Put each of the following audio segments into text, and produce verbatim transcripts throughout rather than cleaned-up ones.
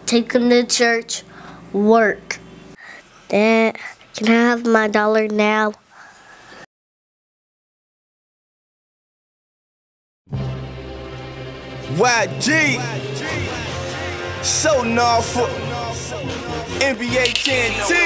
take him to church, work. Dad, can I have my dollar now? Y G, so Norfolk, N B A T N T.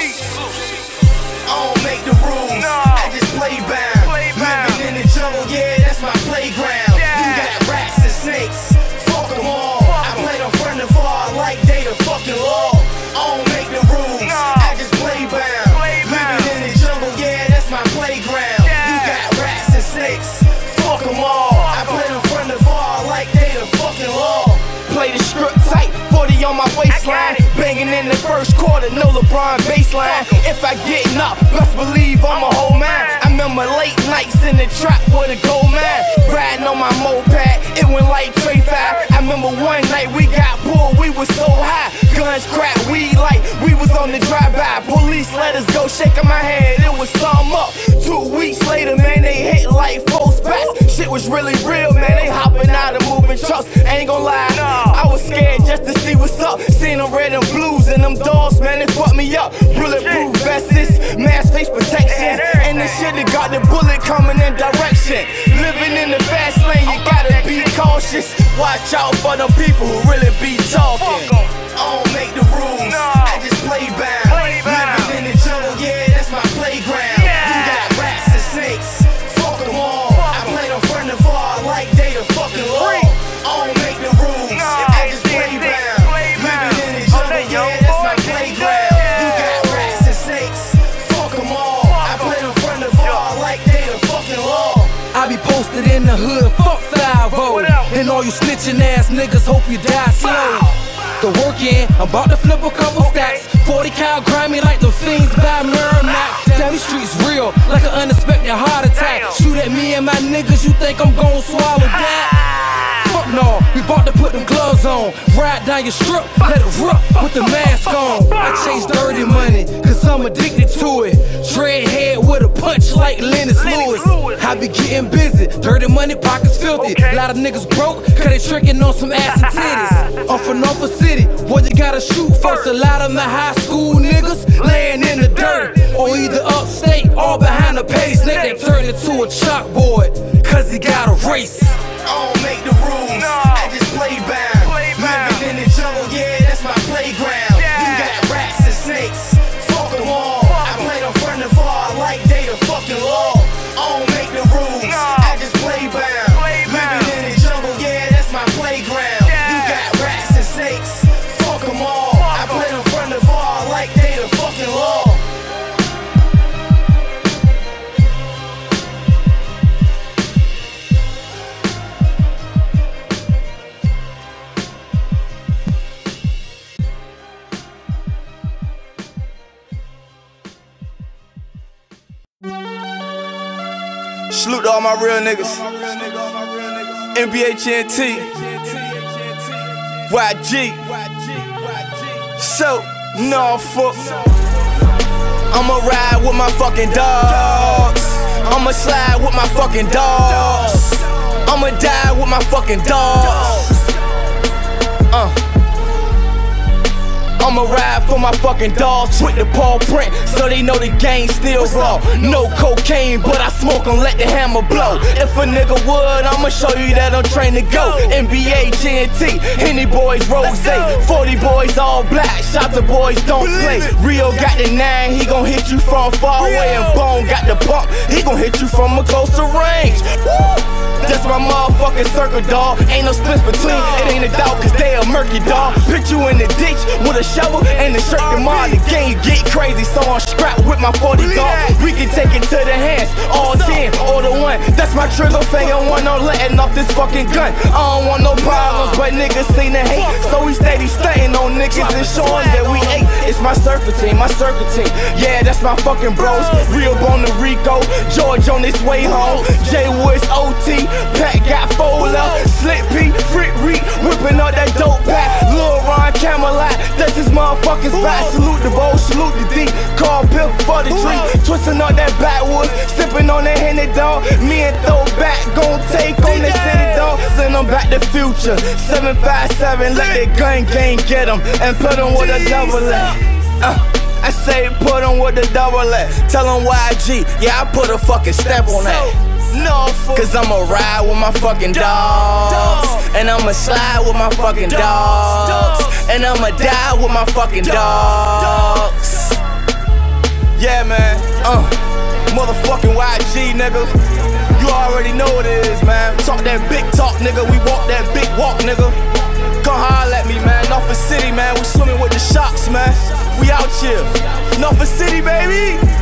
I don't make the rules, I just play bound. Living in the jungle, yeah, that's my playground. You got rats and snakes, fuck them all. I play them front and far like they the fucking law. I don't make the rules, I just play bound. Living in the jungle, yeah, that's my playground. You got rats and snakes, fuck them all. I play them front and far like they the fucking law. Play the script tight, forty on my waistline. Banging in the first quarter, no LeBron baseline. If I get knocked, best believe I'm a whole man. I remember late nights in the trap with a gold man. Riding on my moped, it went like Trey five. I remember one night we got pulled, we was so high. Guns crack, weed like we was on the drive-by. Police let us go, shaking my head, it was something up. Two weeks later, man, they hit like four spots. Shit was really real, man, they hopping out of moving trucks. Ain't gon' lie, I was scared just to see what's up. Seen them red and blues and them dogs, man, they fucked me up. Bulletproof vests, mask face protection, and this shit that got the bullet coming in direction. Living in the fast lane, you gotta be cautious. Watch out for them people who really be talking. I don't make the rules, I just play bound. Living in the jungle, yeah, that's my playground. You got rats and snakes, fuck them all. I play them front and far like they the fucking law. I don't make the rules, I just play bound. Living in the jungle, yeah, that's my playground. You got rats and snakes, fuck them all. I play them front and far like they the fucking law. I be posted in the hood, fuck five oh. And all you snitching ass niggas hope you die slow. The work in, I'm about to flip a couple stacks. forty cal grimy like the fiends by Merrimack. Damn, these streets real, like an unexpected heart attack. Shoot at me and my niggas, you think I'm gon' swallow that? Fuck no, we bout to put them gloves on. Ride down your strip, let it rip with the mask on. I chase dirty money, cause I'm addicted to it. Dreadhead with a punch like Lennox Lewis. I be getting busy, dirty money, pockets filthy. A lot of niggas broke, cause they tricking on some ass and titties. I'm from Norfolk City, boy you gotta shoot first. A lot of my high school niggas laying in the dirt, or either upstate or behind a petty snake. They turn into a chalkboard, cause he got a race. I don't make the rules, I just play bound. Living in the jungle, yeah, that's my playground. You got rats and snakes, fuck them all. I play them front and far like they the fucking law. I don't make the rules, I just play bound. Living in the jungle, yeah, that's my playground. You got rats and snakes, fuck them all. I play them front and far like they the fucking law. Salute to all my real niggas. N B A T N T, Y G, so Norfolk. I'ma ride with my fucking dogs. I'ma slide with my fucking dogs. I'ma die with my fucking dogs. Uh. I'ma ride for my fucking dogs with the paw print, so they know the game still raw. No cocaine, but I smoke and let the hammer blow. If a nigga would, I'ma show you that I'm trained to go. N B A, T N T, Henny boys, Rose, forty boys all black, shots of boys don't play. Rio got the nine, he gon' hit you from far away. And Bone got the pump, he gon' hit you from a closer range. Woo! That's my motherfucking circle, dawg. Ain't no splits between, it ain't a doubt, cause they a murky, dawg. Put you in the ditch with a shovel and the shirt tomorrow. The game get crazy, so I'm strapped with my forty dog. We can take it to the hands, all ten or the one. That's my trigger finger, one on letting off this fucking gun. I don't want no problems, but niggas seem to hate, so we steady stunting on niggas and showing that we ate. It's my circle team, my circle team. Yeah, that's my fucking bros. Real Bone to Rico, George on his way home. J Woods O T, Pat got Fola, Slick P, Frick Reek, whipping up that dope pack. Lil Ron Camelot, that's his motherfucking spot. Salute the bow, salute the D, call Bill for the tree. Twisting up that backwoods, sipping on that Henny dog. Me and Throwback gon' take on the city dog. send them back to future. seven five seven, let that gun gang get them and put them with a double A. Uh, I say put them with a double A. Tell them Y G, yeah, I put a fucking stamp on that. No, cause I'ma ride with my fucking dogs, and I'ma slide with my fucking dogs, and I'ma die with my fucking dogs. Yeah, man, uh, motherfucking Y G, nigga. You already know what it is, man. Talk that big talk, nigga. We walk that big walk, nigga. Come holler at me, man. Norfolk City, man. We swimming with the sharks, man. We out here. Norfolk City, baby.